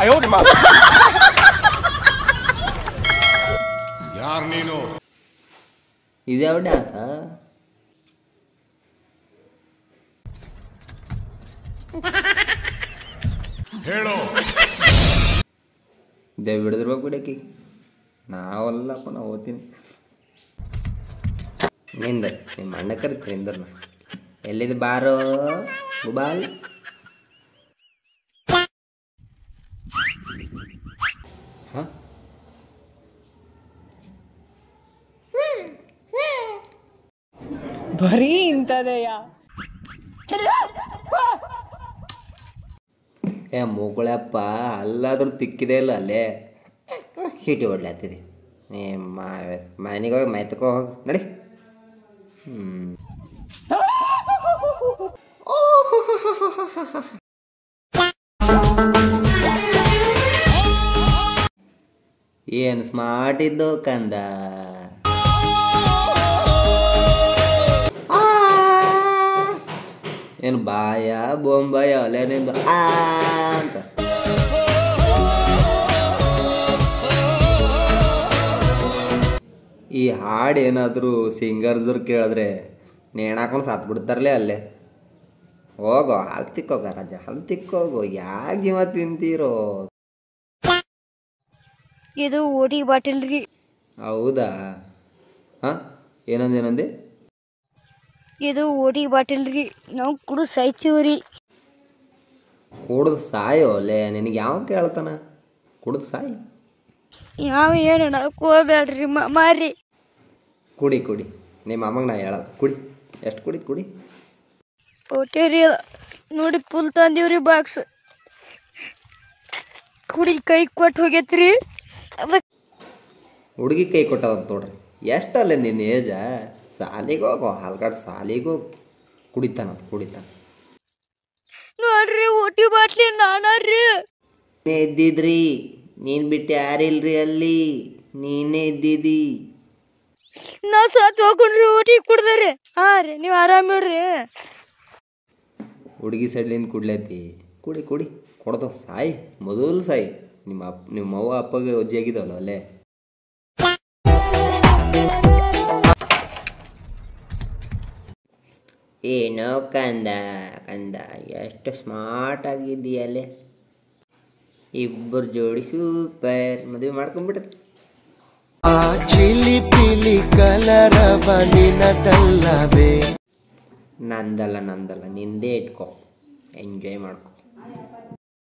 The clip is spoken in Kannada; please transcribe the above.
ಯಾರು ನೀನು? ಇದ್ಯಾವ ಡ್ಯಾನ್ಸ? ಹೇಳು. ದೇವ್ ಬಿಡಿದಿರ್ಬೇಕು ಬಿಡಕಿ. ನಾವಲ್ಲಪ್ಪ, ನಾವು ಓದ್ತೀನಿ. ನಿಂದ ನಿಮ್ಮ ಅಣ್ಣ ಕರಿತೀನಿ ನಿಂದ್ರನ್ನ. ಎಲ್ಲಿದೆ ಬಾರೋ ಗುಬಾಲ್? ಹಾಂ, ಬರೀ ಇಂಥದೆಯ. ಮೂಗುಳಪ್ಪ ಅಲ್ಲಾದ್ರೂ ತಿಕ್ಕಿದೆ ಇಲ್ಲ ಅಲ್ಲೇ ಶೀಟಿ ಹೊಡ್ಲಾತಿದೆ. ಮನೆಗೆ ಹೋಗಿ ಮೈತಕೋ ಹೋಗಿ ನಡಿ. ಏನು ಸ್ಮಾರ್ಟ್ ಇದ್ದು ಕಂದ. ಏನು ಬಾಯ ಬೊಂಬಾಯ ಅಲ್ಲೇನಿಂದ ಅಂತ. ಈ ಹಾಡು ಏನಾದರೂ ಸಿಂಗರ್ದ್ರು ಕೇಳಿದ್ರೆ ನೇಣಾಕೊಂಡು ಸಾತ್ ಬಿಡ್ತಾರಲ್ಲೇ ಅಲ್ಲೇ. ಹೋಗೋ ಹಾಲು ತಿಕ್ಕೋಗ ರಾಜ, ಹಾಲು ತಿಕ್ಕೋಗೋ. ಯಾಕೆ ಜೀವ ತಿಂತೀರೋ? ಇದು ಓಟಿ ಬಾಟಲ್ ರೀ. ಹೌದಾ? ಹಾಂ, ಏನಂದೆ? ಇದು ಓಟಿ ಬಾಟಲ್ ರೀ. ನಾವು ಕುಡಿದು ಸಾಯ್ತೀವ್ರಿ. ಕುಡ್ದು ಸಾಯೋ ಅಲ್ಲೇ, ನಿನಗೆ ಯಾವ ಕೇಳ್ತಾನ? ಕುಡ್ದು ಸಾಯಿ. ಯಾವ ಏನು ಹೋಗ್ಬೇಡ್ರಿ ಮಾರಿ. ಕುಡಿ ನಿಮ್ಮ ಅಮ್ಮಂಗೆ ನಾ ಹೇಳಲ್ಲ. ಕುಡಿ, ಎಷ್ಟು ಕುಡಿದು ಕುಡಿ. ಓಟೆ ರೀ ನೋಡಿ, ಫುಲ್ ತಂದೀವ್ರಿ ಬಾಕ್ಸ್. ಕುಡಿ ಕೈ ಕೊಟ್ಟು ಹೋಗೈತ್ರಿ. ಹುಡುಗಿ ಕೈ ಕೊಟ್ಟದಂತ ನೋಡ್ರಿ. ಎಷ್ಟಲ್ಲ ನಿನ್ನ ಏಜ? ಸಾಲಿಗೆ ಹೋಗೋ, ಹಾಲ್ಗಾಡ್ ಸಾಲಿಗೆ ಹೋಗಿ ಕುಡಿತಾನ. ನೋಡ್ರಿ ಓಟಿ ಬಾಟ್ಲಿ ನಾನಾರ್ರಿ. ನೀನೇ ಇದ್ದಿದ್ರಿ, ನೀನು ಬಿಟ್ಟು ಯಾರಿಲ್ರಿ ಅಲ್ಲಿ, ನೀನೇ ಇದ್ದಿದ್ದಿ. ನಾ ಸಾತ್ ಹೋಗ್ಕೊಂಡ್ರಿ ಓಟಿ ಕುಡ್ದಾರೆ. ಹಾಂ ರೀ, ನೀವು ಆರಾಮಿಡ್ರಿ. ಹುಡುಗಿ ಸೈಡ್ಲಿಂದ ಕುಡ್ಲೈತಿ. ಕುಡಿ ಕೊಡ್ದ ಸಾಯಿ, ಮೊದಲು ಸಾಯಿ. ನಿಮ್ಮ ಅವ್ವ ಅಪ್ಪಗೆ ಒಜ್ಜಿ ಆಗಿದವಲ್ಲ ಅಲ್ಲೇ. ಏನೋ ಕಂದ ಎಷ್ಟು ಸ್ಮಾರ್ಟ್ ಆಗಿದ್ದೀಯಲ್ಲೇ. ಇಬ್ಬರು ಜೋಡಿ ಸೂಪರ್. ಮದುವೆ ಮಾಡ್ಕೊಂಡ್ಬಿಟ್ರೆ ಆ ಚಿಲಿ ಪಿಲಿ ಕಲರವ ನಿನ್ನದಲ್ಲವೇ? ನಂದಲ್ಲ, ನಿಂದೇ ಇಟ್ಕೊ, ಎಂಜಾಯ್ ಮಾಡ್ಕೊ.